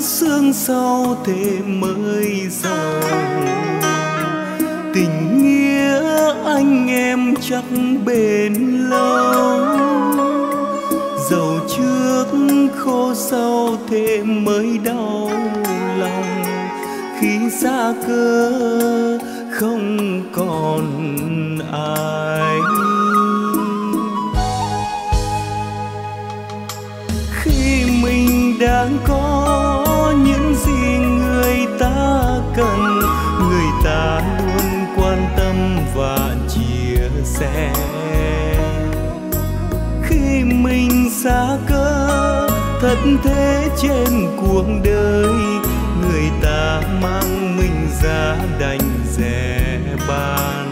sương sau thế mới giàu. Tình nghĩa anh em chắc bền lâu, dẫu trước khô sau thế mới đau lòng. Khi xa cơ không còn ai, khi mình đang có những gì người ta cần, người ta luôn quan tâm và chia sẻ. Khi mình xa cơ thật thế trên cuộc đời, người ta mang mình ra đành dè bàn.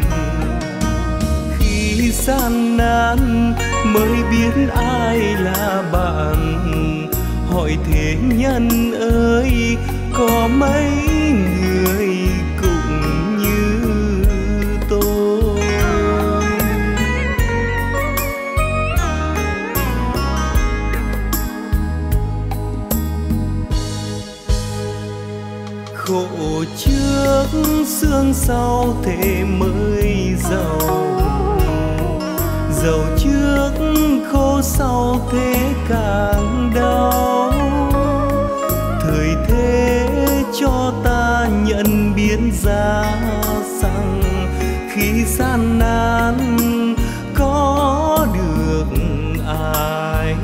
Khi gian nan mới biết ai là bạn, hỏi thế nhân ơi có mấy người cũng như tôi. Khổ trước sương sau thế mới giàu, dẫu trước khô sau thế càng đau. Thời thế cho ta nhận biến giá rằng, khi gian nan có được ai.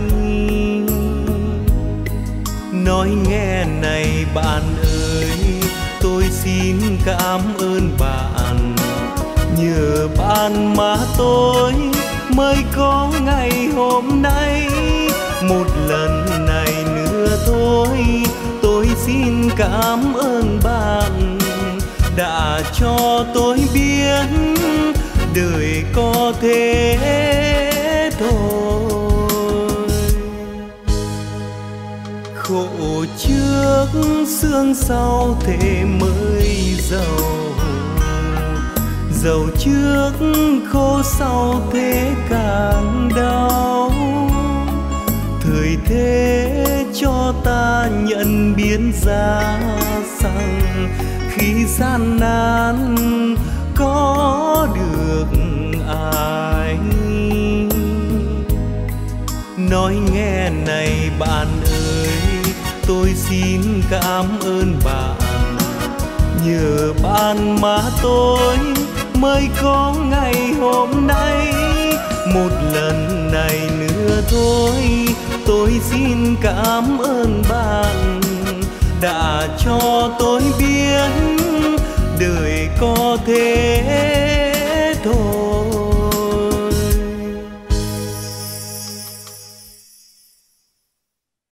Nói nghe này bạn ơi, tôi xin cảm ơn bạn. Nhờ bạn mà tôi mới có ngày hôm nay. Một lần này nữa thôi, tôi xin cảm ơn bạn đã cho tôi biết đời có thế thôi. Khổ trước sương sau thế mới giàu, dẫu trước khô sau thế càng đau. Thời thế cho ta nhận biến giá rằng, khi gian nan có được ai. Nói nghe này bạn ơi, tôi xin cảm ơn bạn. Nhờ bạn mà tôi mới có ngày hôm nay. Một lần này nữa thôi, tôi xin cảm ơn bạn đã cho tôi biết đời có thế